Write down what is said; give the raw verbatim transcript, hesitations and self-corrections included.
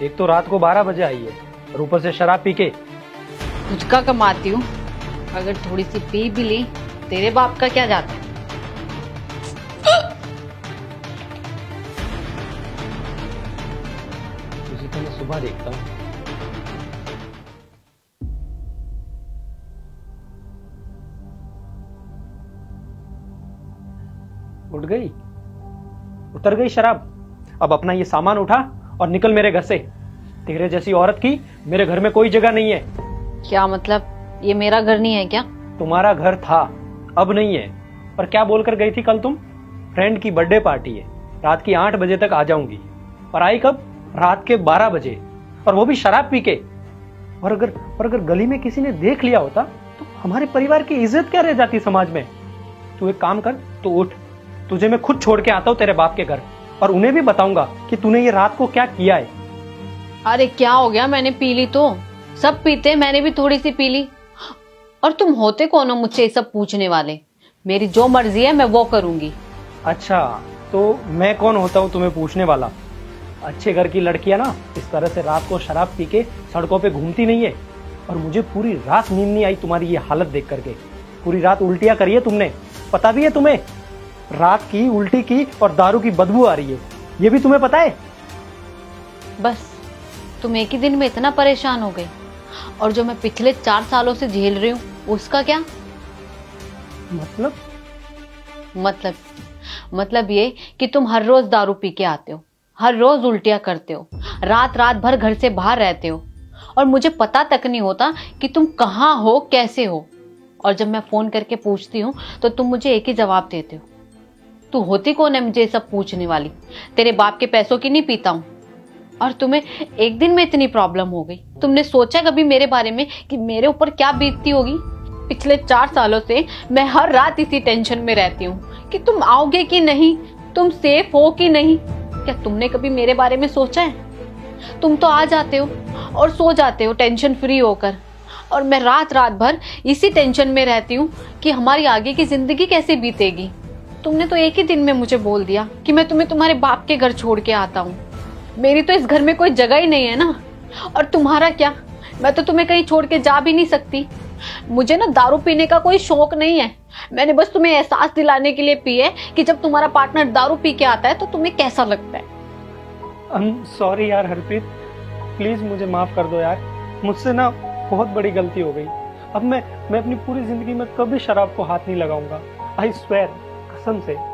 एक तो रात को बारह बजे आई है और ऊपर से शराब पी के। कुछ का कमाती हूँ, अगर थोड़ी सी पी भी ली तेरे बाप का क्या जाता है। उसी को मैं सुबह देखता हूँ। उठ गई, उतर गई शराब। अब अपना ये सामान उठा और निकल मेरे घर से। तेरे जैसी औरत की मेरे घर में कोई जगह नहीं है। क्या मतलब, ये मेरा घर नहीं है क्या? तुम्हारा घर था, अब नहीं है। पर क्या बोलकर गई थी कल तुम? फ्रेंड की बर्थडे पार्टी है, रात की आठ बजे तक आ जाऊंगी। और आई कब? रात के बारह बजे, और वो भी शराब पी के। और अगर और अगर गली में किसी ने देख लिया होता तो हमारे परिवार की इज्जत क्या रह जाती समाज में। तू एक काम कर, तू उठ, तुझे मैं खुद छोड़ के आता हूँ तेरे बाप के घर, और उन्हें भी बताऊंगा कि तूने ये रात को क्या किया है। अरे क्या हो गया, मैंने पी ली तो? सब पीते, मैंने भी थोड़ी सी पी ली। और तुम होते कौन हो मुझसे ये सब पूछने वाले? मेरी जो मर्जी है मैं वो करूंगी। अच्छा, तो मैं कौन होता हूँ तुम्हें पूछने वाला? अच्छे घर की लड़कियां ना इस तरह से रात को शराब पी के सड़कों पे घूमती नहीं है। और मुझे पूरी रात नींद नहीं आई तुम्हारी ये हालत देख करके। पूरी रात उल्टियां करी है तुमने, पता भी है तुम्हें? रात की उल्टी की और दारू की बदबू आ रही है, ये भी तुम्हें पता है? बस तुम एक ही दिन में इतना परेशान हो गए, और जो मैं पिछले चार सालों से झेल रही हूँ उसका क्या मतलब? मतलब मतलब ये कि तुम हर रोज दारू पी के आते हो, हर रोज उल्टियां करते हो, रात रात भर घर से बाहर रहते हो, और मुझे पता तक नहीं होता कि तुम कहाँ हो, कैसे हो। और जब मैं फोन करके पूछती हूँ तो तुम मुझे एक ही जवाब देते हो। तू होती कौन है मुझे सब पूछने वाली? तेरे बाप के पैसों की नहीं पीता हूँ। और तुम्हें एक दिन में इतनी प्रॉब्लम हो गई? तुमने सोचा कभी मेरे बारे में कि मेरे ऊपर क्या बीतती होगी? पिछले चार सालों से मैं हर रात इसी टेंशन में रहती हूँ कि तुम आओगे कि नहीं, तुम सेफ हो कि नहीं। क्या तुमने कभी मेरे बारे में सोचा है? तुम तो आ जाते हो और सो जाते हो टेंशन फ्री होकर, और मैं रात रात भर इसी टेंशन में रहती हूँ कि हमारी आगे की जिंदगी कैसे बीतेगी। तुमने तो एक ही दिन में मुझे बोल दिया कि मैं तुम्हें तुम्हारे बाप के घर छोड़ के आता हूँ। मेरी तो इस घर में कोई जगह ही नहीं है ना। और तुम्हारा क्या, मैं तो तुम्हें कहीं छोड़ के जा भी नहीं सकती। मुझे ना दारू पीने का कोई शौक नहीं है, मैंने बस तुम्हें एहसास दिलाने के लिए पी है कि जब तुम्हारा पार्टनर दारू पी के आता है तो तुम्हें कैसा लगता है। आई एम सॉरी यार हरप्रीत, प्लीज मुझे माफ कर दो यार। मुझसे ना बहुत बड़ी गलती हो गई। अब मैं मैं अपनी पूरी जिंदगी में कभी शराब को हाथ नहीं लगाऊंगा। आई स्वेयर, कसम से।